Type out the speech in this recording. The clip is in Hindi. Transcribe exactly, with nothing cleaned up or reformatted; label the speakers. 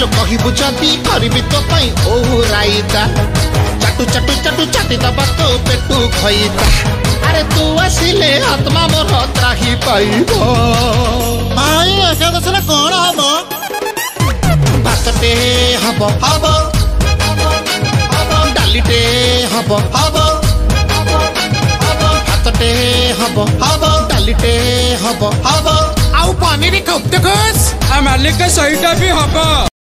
Speaker 1: आलो कहबू जदी करबी तो पई ओ राईता चाटू चाटू चाटू चाटी दबा तो पेटू खईता अरे तू आसिले आत्मा मोर त्राही पाइबो
Speaker 2: भाई एकादश रे कोन हबो
Speaker 1: भातटे हबो
Speaker 2: हबो
Speaker 1: डालीटे हबो
Speaker 2: हबो
Speaker 1: भातटे हबो
Speaker 2: हबो
Speaker 1: डालीटे हबो
Speaker 2: हबो
Speaker 1: आउ पनीर खूब देखस
Speaker 3: आ मालिक सहीटा भी हबो।